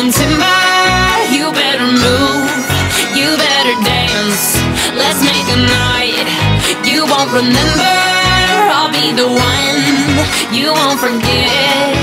yelling timber, you better move, you better dance. Let's make a night you won't remember. I'll be the one you won't forget.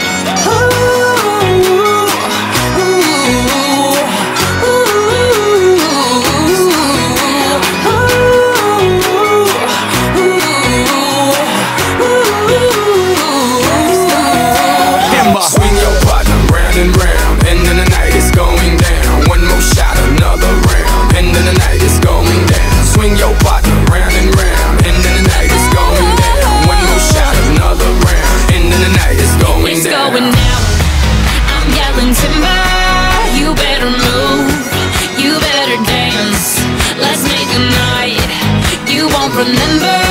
Swing your partner round and round, and then the night is going down. One more shot, another round, and then the night is going down. Swing your partner round and round, and then the night is going down. One more shot, another round, and then the night is going down. It's going down. I'm yelling timber, you better move, you better dance. Let's make a night you won't remember.